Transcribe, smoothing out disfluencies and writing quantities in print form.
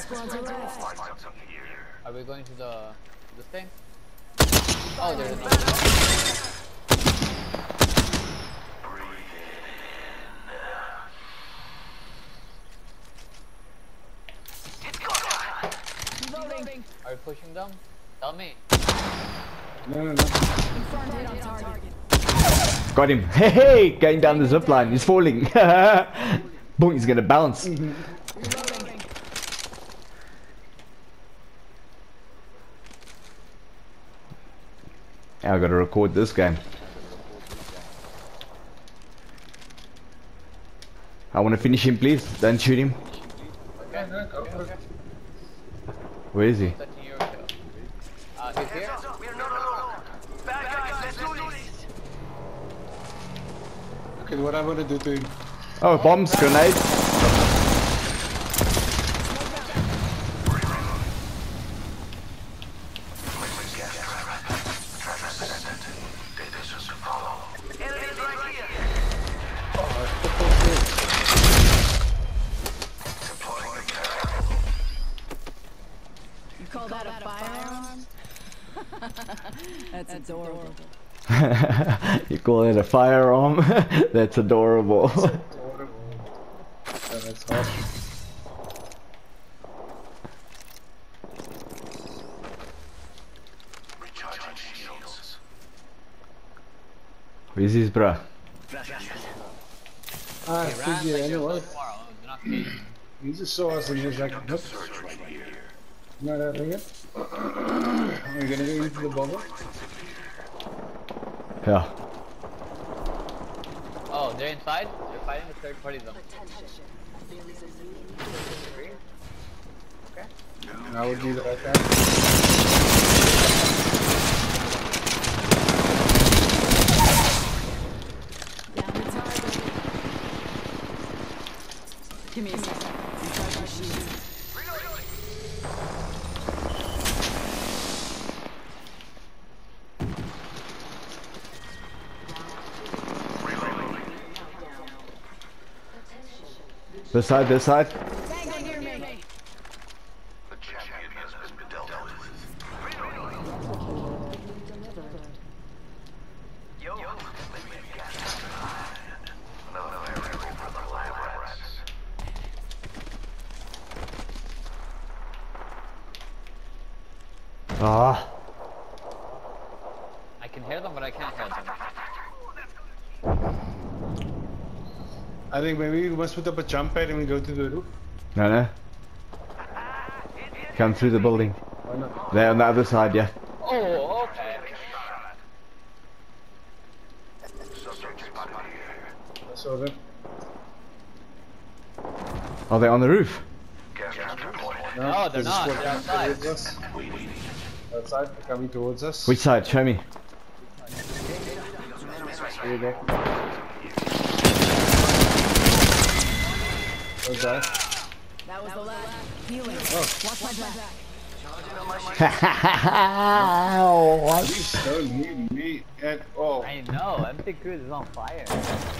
squads are left. Are we going to the thing? Oh, there's another one. Reloading. Are we pushing them? Tell me. No. Confirmed hit on target. Got him. Hey, hey, going down the zip line. He's falling. Boom, he's gonna bounce. Reloading. Now I gotta record this game. I wanna finish him, please. Don't shoot him. Okay, Go for it. Where is he? He's here. We're not alone. Bad guys, let's do this. Okay, what I'm gonna do to him. Oh, bombs, grenade. Enemies right here. You call that a firearm? That's adorable. You call it a firearm? That's adorable. Horrible. That's harsh. Recharging shields. Where's his bruh? Ah, He ran Fizzy, like anyway. so far. They're not kidding. He just saw us and he was like, nope. Not having it. Are you gonna go into the bubble? Yeah. Oh, they're inside? They're fighting the third party though. I would do that right there. Down the target. Give me a second. Recharge my shield. This side, this side. Tango near me. The champion has been dealt with. Yo, let me guess. Another area for the lab rats. Ah. I can hear them, but I can't hear them. I think maybe we must put up a jump pad and we go to the roof. No, no. Come through the building. Why not? There on the other side, yeah. Oh, okay. Subject spotted here. I saw them. Are they on the roof? Gas traps deployed. No, they're there's a not. squad They're coming outside. towards us. Outside, they're coming towards us. Which side? Show me. Here you go. What's that? That was the last. Healing. Watch my back. What? You don't need me at all. I know, MC-Cruzz is on fire.